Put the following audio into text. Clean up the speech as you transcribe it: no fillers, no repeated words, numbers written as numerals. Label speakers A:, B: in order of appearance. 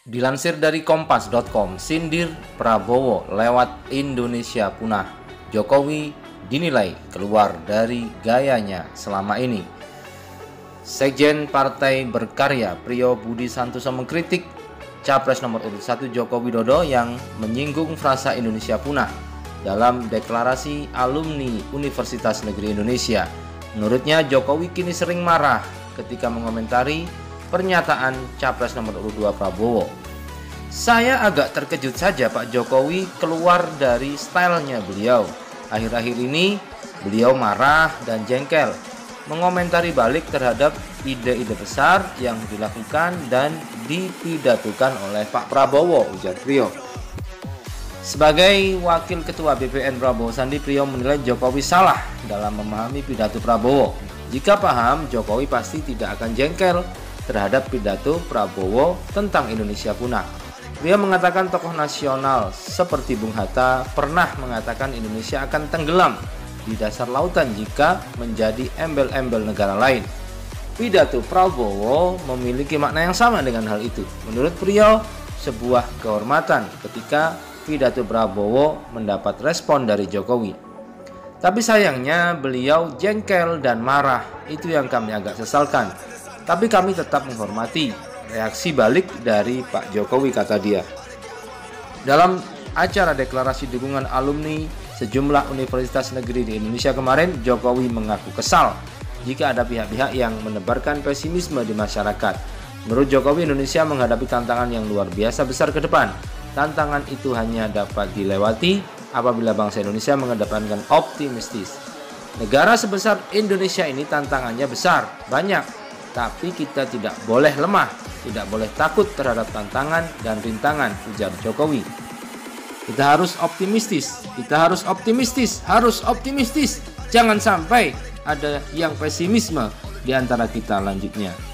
A: Dilansir dari kompas.com, sindir Prabowo lewat Indonesia punah. Jokowi dinilai keluar dari gayanya selama ini. Sekjen Partai Berkarya Priyo Budi Santoso mengkritik Capres nomor urut 1 Joko Widodo yang menyinggung frasa Indonesia punah dalam deklarasi alumni Universitas Negeri Indonesia. Menurutnya, Jokowi kini sering marah ketika mengomentari pernyataan Capres nomor urut 2 Prabowo. Saya agak terkejut saja Pak Jokowi keluar dari stylenya beliau. Akhir-akhir ini beliau marah dan jengkel, mengomentari balik terhadap ide-ide besar yang dilakukan dan dipidatukan oleh Pak Prabowo, ujar Priyo. Sebagai Wakil Ketua BPN Prabowo Sandi, Priyo menilai Jokowi salah dalam memahami pidato Prabowo. Jika paham, Jokowi pasti tidak akan jengkel terhadap pidato Prabowo tentang Indonesia punah. Priyo mengatakan tokoh nasional seperti Bung Hatta pernah mengatakan Indonesia akan tenggelam di dasar lautan jika menjadi embel-embel negara lain. Pidato Prabowo memiliki makna yang sama dengan hal itu. Menurut Priyo, sebuah kehormatan ketika pidato Prabowo mendapat respon dari Jokowi. Tapi sayangnya beliau jengkel dan marah, itu yang kami agak sesalkan. Tapi kami tetap menghormati reaksi balik dari Pak Jokowi, kata dia. Dalam acara deklarasi dukungan alumni sejumlah universitas negeri di Indonesia kemarin, Jokowi mengaku kesal jika ada pihak-pihak yang menebarkan pesimisme di masyarakat. Menurut Jokowi, Indonesia menghadapi tantangan yang luar biasa besar ke depan. Tantangan itu hanya dapat dilewati apabila bangsa Indonesia mengedepankan optimistis. Negara sebesar Indonesia ini tantangannya besar, banyak, tapi kita tidak boleh lemah, tidak boleh takut terhadap tantangan dan rintangan, ujar Jokowi. Kita harus optimistis, harus optimistis. Jangan sampai ada yang pesimisme di antara kita, lanjutnya.